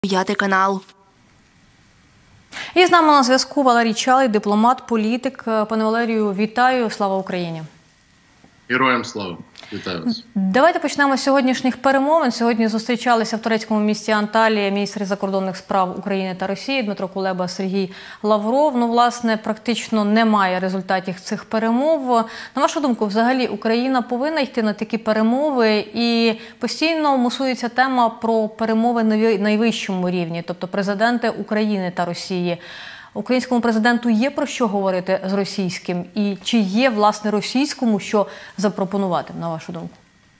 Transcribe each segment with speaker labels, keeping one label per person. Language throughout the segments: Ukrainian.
Speaker 1: 5 канал.
Speaker 2: І з нами на зв'язку Валерій Чалий, дипломат, політик. Пане Валерію, вітаю. Слава Україні.
Speaker 3: Героям слава. Вітаю вас.
Speaker 2: Давайте почнемо з сьогоднішніх перемовин. Сьогодні зустрічалися в турецькому місті Анталія міністри закордонних справ України та Росії Дмитро Кулеба, Сергій Лавров. Власне, практично немає результатів цих перемов. На вашу думку, взагалі Україна повинна йти на такі перемови, і постійно мусується тема про перемови на найвищому рівні, тобто президенти України та Росії. Українському президенту є про що говорити з російським? І чи є, власне, російському що запропонувати, на вашу думку?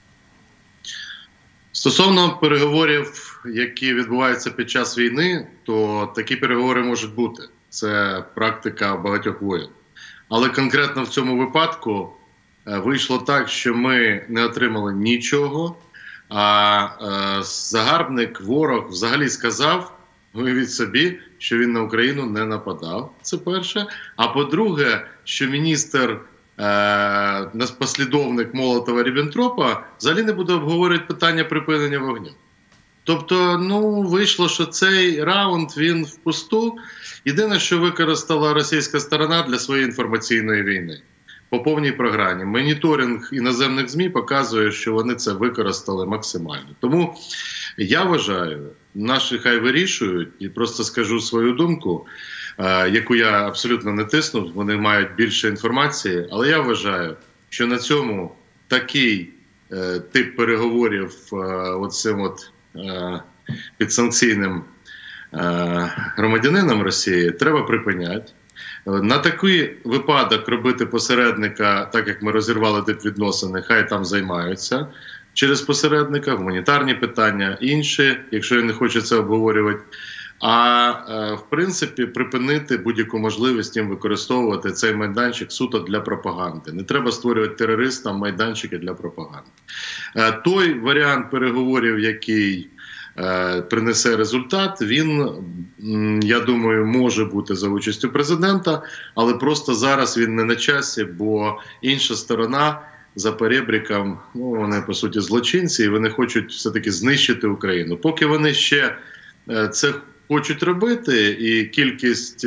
Speaker 3: Стосовно переговорів, які відбуваються під час війни, то такі переговори можуть бути. Це практика багатьох воєн. Але конкретно в цьому випадку вийшло так, що ми не отримали нічого, а загарбник, ворог взагалі сказав, уявіть собі, що він на Україну не нападав, це перше. А по-друге, що міністр, послідовник Молотова-Ріббентропа взагалі не буде обговорювати питання припинення вогню. Тобто, вийшло, що цей раунд, він впусту. Єдине, що використала російська сторона для своєї інформаційної війни. По повній програмі. Моніторинг іноземних ЗМІ показує, що вони це використали максимально. Тому я вважаю, наші хай вирішують, і просто скажу свою думку, яку я абсолютно не тиснув, вони мають більше інформації, але я вважаю, що на цьому такий тип переговорів оцим підсанкційним громадянином Росії треба припиняти. На такий випадок робити посередника, так як ми розірвали дипвідносини, хай там займаються через посередника, гуманітарні питання, інші, якщо я не хочу це обговорювати. А в принципі припинити будь-яку можливість їм використовувати цей майданчик суто для пропаганди. Не треба створювати терористам майданчики для пропаганди. Той варіант переговорів, який принесе результат, він, я думаю, може бути за участю президента, але просто зараз він не на часі, бо інша сторона за перебріком, вони по суті злочинці, і вони хочуть все-таки знищити Україну. Поки вони ще це хочуть робити, і кількість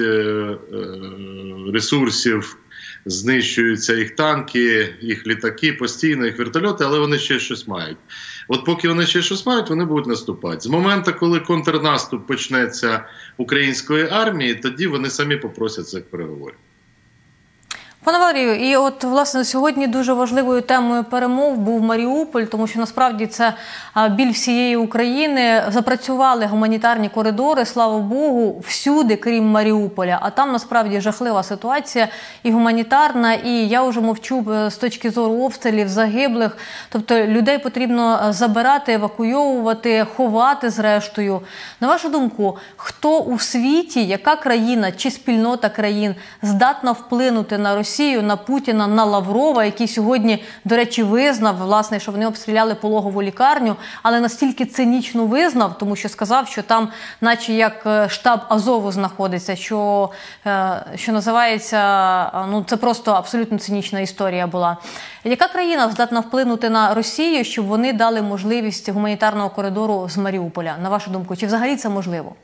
Speaker 3: ресурсів знищуються, їх танки, їх літаки, постійно їх вертольоти, але вони ще щось мають. От поки вони ще щось мають, вони будуть наступати. З моменту, коли контрнаступ почнеться української армії, тоді вони самі попросять цих переговорів.
Speaker 2: Пане Валерію, і от, власне, сьогодні дуже важливою темою перемов був Маріуполь, тому що, насправді, це біль всієї України. Запрацювали гуманітарні коридори, слава Богу, всюди, крім Маріуполя. А там, насправді, жахлива ситуація і гуманітарна, і я вже мовчу з точки зору обстрілів, загиблих. Тобто, людей потрібно забирати, евакуйовувати, ховати зрештою. На вашу думку, хто у світі, яка країна чи спільнота країн здатна вплинути на Росію, на Путіна, на Лаврова, який сьогодні, до речі, визнав, власне, що вони обстріляли пологову лікарню, але настільки цинічно визнав, тому що сказав, що там наче як штаб Азову знаходиться, що називається, це просто абсолютно цинічна історія була. Яка країна здатна вплинути на Росію, щоб вони дали можливість гуманітарного коридору з Маріуполя? На вашу думку, чи взагалі це можливо?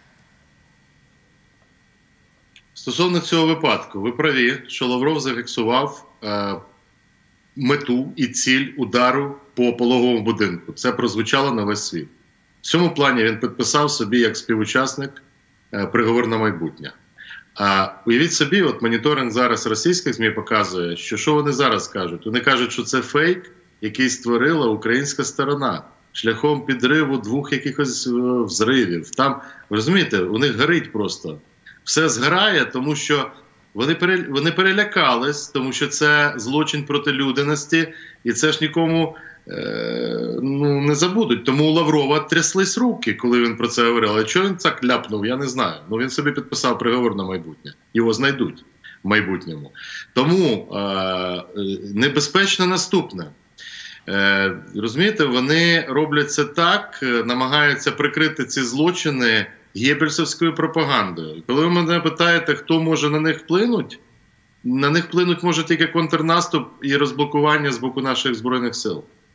Speaker 3: Стосовно цього випадку, ви праві, що Лавров зафіксував мету і ціль удару по пологовому будинку. Це прозвучало на весь світ. В цьому плані він підписав собі як співучасник приговор на майбутнє. Уявіть собі, от моніторинг зараз російських ЗМІ показує, що вони зараз кажуть? Вони кажуть, що це фейк, який створила українська сторона шляхом підриву 2 якихось взривів. Там, ви розумієте, у них горить просто. Все згорає, тому що вони перелякались, тому що це злочин проти людяності, і це ж нікому не забудуть. Тому у Лаврова тряслись руки, коли він про це говорив. Але чого він так ляпнув, я не знаю. Він собі підписав приговор на майбутнє. Його знайдуть в майбутньому. Тому небезпечно наступне. Розумієте, вони роблять це так, намагаються прикрити ці злочини геббельсівською пропагандою. Коли ви мене питаєте, хто може на них вплинути, на них вплинуть може тільки контрнаступ і розблокування з боку наших Збройних сил.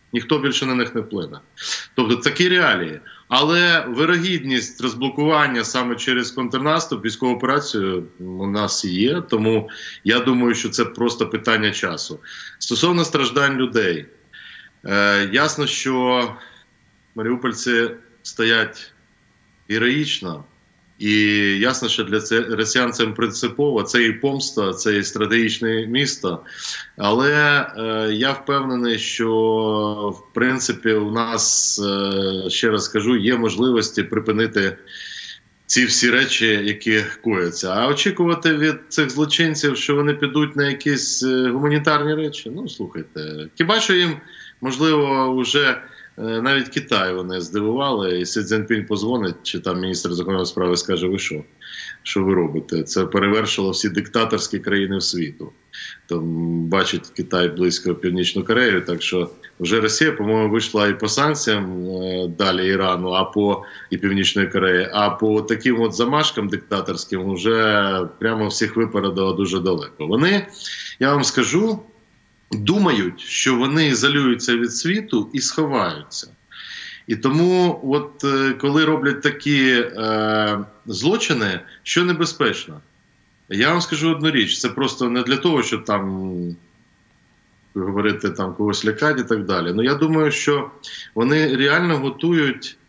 Speaker 3: Ніхто більше на них не вплине. Тобто такі реалії. Але вирогідність розблокування саме через контрнаступ, військову операцію у нас є, тому я думаю, що це просто питання часу. Стосовно страждань людей, ясно, що маріупольці стоять героїчно, і ясно, що для росіян це принципово, це і помста, це і стратегічне місто. Але я впевнений, що в принципі у нас, ще раз кажу, є можливості припинити ці всі речі, які кояться. А очікувати від цих злочинців, що вони підуть на якісь гуманітарні речі, ну слухайте, хіба що їм, можливо, вже навіть Китай вони здивували, і Сі Цзіньпінь позвонить, чи там міністр закордонних справ і скаже, ви що ви робите? Це перевершило всі диктаторські країни світу. Там бачить Китай близько Північну Корею, так що вже Росія, по-моєму, вийшла і по санкціям далі Ірану, і Північної Кореї, а по таким от замашкам диктаторським вже прямо всіх випередило дуже далеко. Вони, я вам скажу, думають, що вони ізолюються від світу і сховаються. І тому, от коли роблять такі злочини, що небезпечно? Я вам скажу одну річ, це просто не для того, щоб там говорити, там когось лякати і так далі. Ну, я думаю, що вони реально готують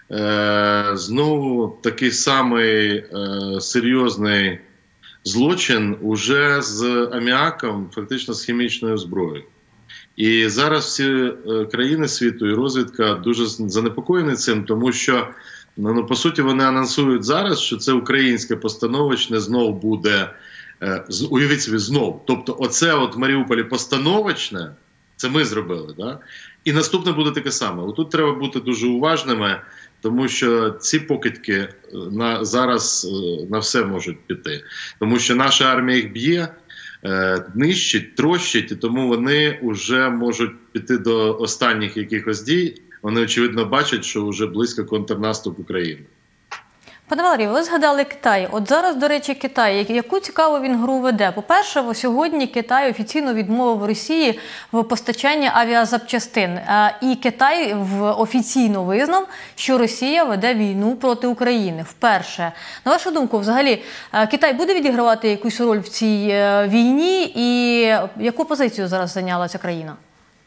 Speaker 3: знову такий самий серйозний злочин уже з аміаком, фактично з хімічною зброєю. І зараз всі країни світу і розвідка дуже занепокоєні цим, тому що, ну, по суті, вони анонсують зараз, що це українське постановочне знов буде, уявіть собі, знов. Тобто оце от в Маріуполі постановочне, це ми зробили, да? І наступне буде таке саме. Отут треба бути дуже уважними, тому що ці покидьки зараз на все можуть піти. Тому що наша армія їх б'є, нищить, трощить, і тому вони вже можуть піти до останніх якихось дій. Вони, очевидно, бачать, що вже близько контрнаступ України.
Speaker 2: Пане Валерію, ви згадали Китай. От зараз, до речі, Китай. Яку цікаву він гру веде? По-перше, сьогодні Китай офіційно відмовив Росії в постачанні авіазапчастин. І Китай офіційно визнав, що Росія веде війну проти України. Вперше. На вашу думку, взагалі, Китай буде відігравати якусь роль в цій війні? І яку позицію зараз зайняла ця країна?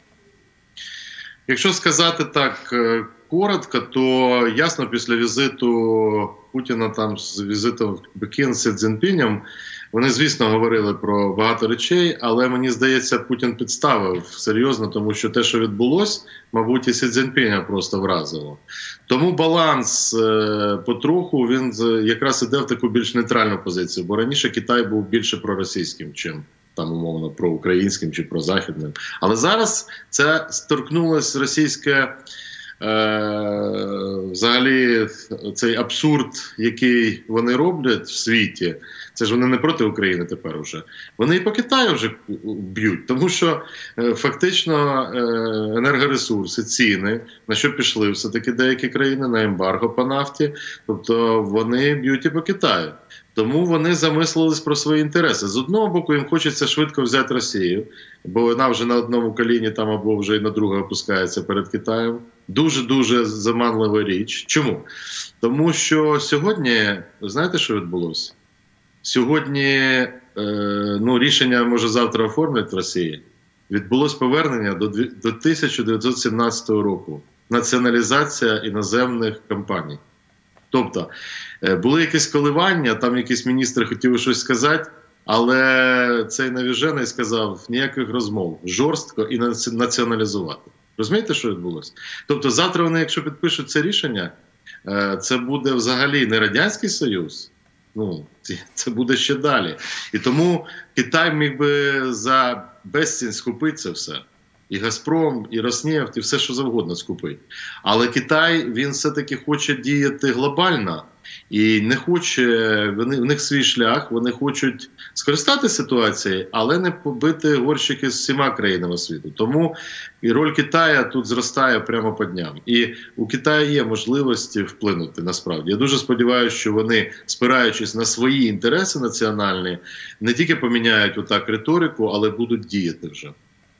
Speaker 3: Якщо сказати так коротко, то ясно, після візиту Путіна, там з візитом в Пекін з Сі Цзіньпінем, вони, звісно, говорили про багато речей, але, мені здається, Путін підставив серйозно, тому що те, що відбулося, мабуть, і Сі Цзіньпіня просто вразило. Тому баланс потроху, він якраз іде в таку більш нейтральну позицію, бо раніше Китай був більше проросійським, чим там, умовно, проукраїнським чи прозахідним. Але зараз це торкнулося російське, взагалі, цей абсурд, який вони роблять в світі, це ж вони не проти України тепер уже. Вони і по Китаю вже б'ють, тому що фактично енергоресурси, ціни, на що пішли все-таки деякі країни, на ембарго по нафті, тобто вони б'ють і по Китаю. Тому вони замислились про свої інтереси. З одного боку, їм хочеться швидко взяти Росію, бо вона вже на одному коліні там або вже і на друге опускається перед Китаєм. Дуже-дуже заманлива річ. Чому? Тому що сьогодні, знаєте, що відбулося? Сьогодні, рішення може завтра оформлять в Росії. Відбулось повернення до 1917 року. Націоналізація іноземних компаній. Тобто, були якісь коливання, там якісь міністри хотіли щось сказати, але цей навіжений сказав, ніяких розмов, жорстко і націоналізувати. Розумієте, що відбулося? Тобто завтра вони, якщо підпишуть це рішення, це буде взагалі не Радянський Союз, це буде ще далі. І тому Китай міг би за безцінь скупити це все. І «Газпром», і «Роснефть», і все, що завгодно скупить. Але Китай, він все-таки хоче діяти глобально. І не хоче, в них свій шлях, вони хочуть скористатися ситуацією, але не побити горщики з всіма країнами світу. Тому і роль Китаю тут зростає прямо по дням. І у Китаю є можливості вплинути насправді. Я дуже сподіваюся, що вони, спираючись на свої інтереси національні, не тільки поміняють отак риторику, але будуть діяти вже.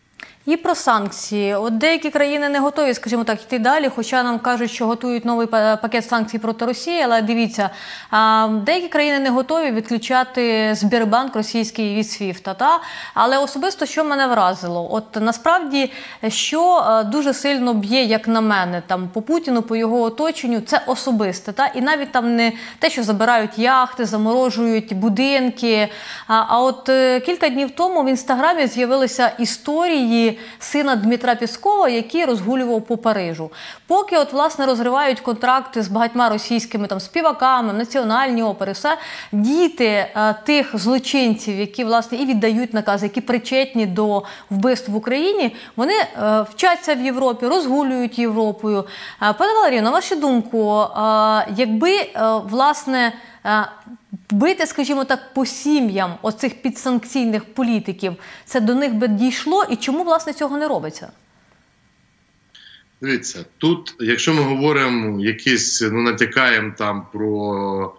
Speaker 2: І про санкції. От деякі країни не готові, скажімо так, йти далі, хоча нам кажуть, що готують новий пакет санкцій проти Росії. Але дивіться, деякі країни не готові відключати Сбербанк російський від СВІФТа. Але особисто, що мене вразило, от насправді, що дуже сильно б'є, як на мене, там, по Путіну, по його оточенню, це особисте. І навіть там не те, що забирають яхти, заморожують будинки. А от кілька днів тому в Інстаграмі з'явилися історії сина Дмитра Пєскова, який розгулював по Парижу. Поки от, власне, розривають контракти з багатьма російськими там співаками, національні опери, все, діти тих злочинців, які, власне, і віддають накази, які причетні до вбивств в Україні, вони вчаться в Європі, розгулюють Європою. Пане Валерію, на вашу думку, якби, власне, бити, скажімо так, по сім'ям оцих підсанкційних політиків, це до них би дійшло, і чому, власне, цього не робиться?
Speaker 3: Дивіться, тут, якщо ми говоримо якісь, натякаємо там про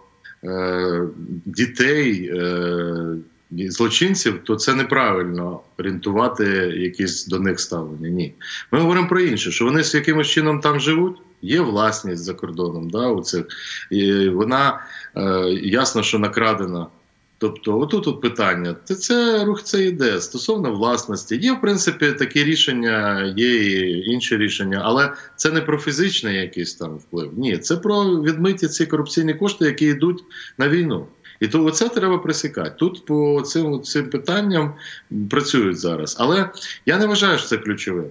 Speaker 3: дітей, злочинців, то це неправильно орієнтувати якісь до них ставлення. Ні. Ми говоримо про інше, що вони з якимось чином там живуть, є власність за кордоном, у цих, і вона ясно, що накрадена. Тобто, отут питання. Це рух це йде стосовно власності. Є, в принципі, такі рішення, є і інші рішення, але це не про фізичний якийсь там вплив. Ні, це про відмиті ці корупційні кошти, які йдуть на війну. І то оце треба пресікати. Тут по цим питанням працюють зараз. Але я не вважаю, що це ключове.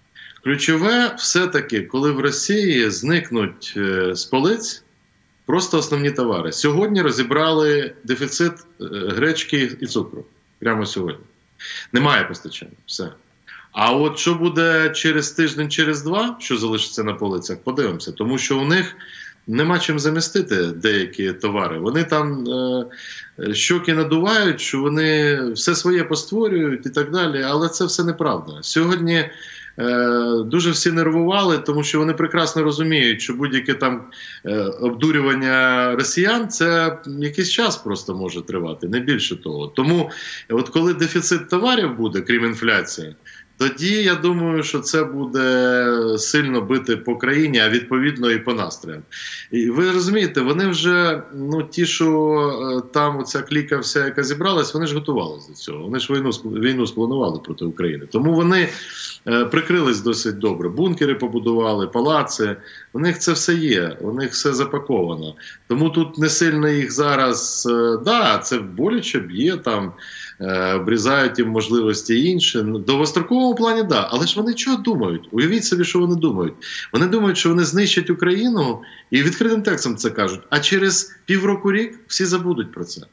Speaker 3: Ключове все-таки, коли в Росії зникнуть з полиць просто основні товари. Сьогодні розібрали дефіцит гречки і цукру. Прямо сьогодні. Немає постачання. Все. А от що буде через тиждень, через два, що залишиться на полицях, подивимося. Тому що у них нема чим замістити деякі товари. Вони там щоки надувають, що вони все своє постворюють і так далі. Але це все неправда. Сьогодні дуже всі нервували, тому що вони прекрасно розуміють, що будь-яке там обдурювання росіян, це якийсь час просто може тривати, не більше того. Тому от коли дефіцит товарів буде, крім інфляції, тоді я думаю, що це буде сильно бити по країні, а відповідно і по настроям. І ви розумієте, вони вже, ті, що там оця кліка вся, яка зібралась, вони ж готувалися до цього. Вони ж війну спланували проти України. Тому вони прикрились досить добре. Бункери побудували, палаци. У них це все є, у них все запаковано. Тому тут не сильно їх зараз, це боляче б'є, там, обрізають їм можливості інші. В довгостроковому плані, але ж вони чого думають? Уявіть собі, що вони думають. Вони думають, що вони знищать Україну і відкритим текстом це кажуть, а через півроку-рік всі забудуть про це.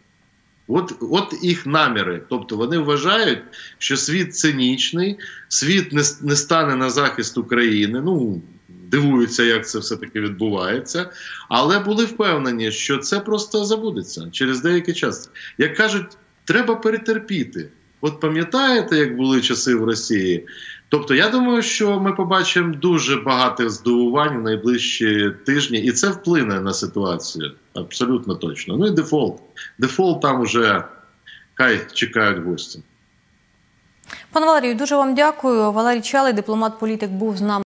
Speaker 3: От їх наміри. Тобто вони вважають, що світ цинічний, світ не стане на захист України, дивуються, як це все-таки відбувається, але були впевнені, що це просто забудеться через деякий час. Як кажуть, треба перетерпіти. От пам'ятаєте, як були часи в Росії? Тобто я думаю, що ми побачимо дуже багато здивувань в найближчі тижні, і це вплине на ситуацію. Абсолютно точно. І дефолт. Дефолт там уже хай чекають гості.
Speaker 2: Пане Валерію, дуже вам дякую. Валерій Чалий, дипломат-політик, був з нами.